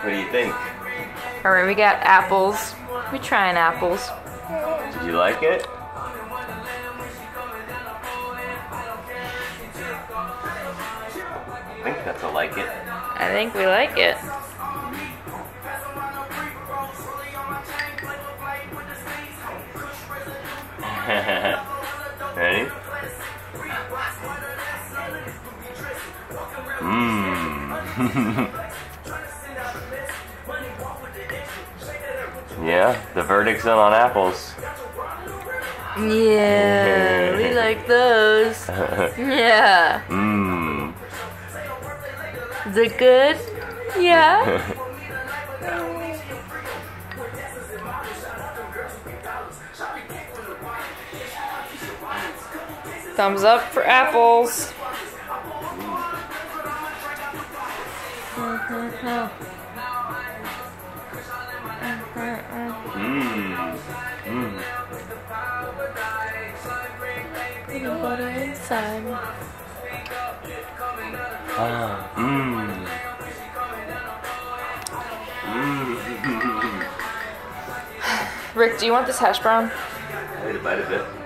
What do you think? Alright, we got apples. We trying apples. Did you like it? I think that's a like it. I think we like it. Ready? Mmm. Yeah, the verdict's in on apples. Yeah, we like those. Yeah. Mmm. Is it good? Yeah. Thumbs up for apples. Peanut butter inside. Rick, do you want this hash brown? I need to bite a bit.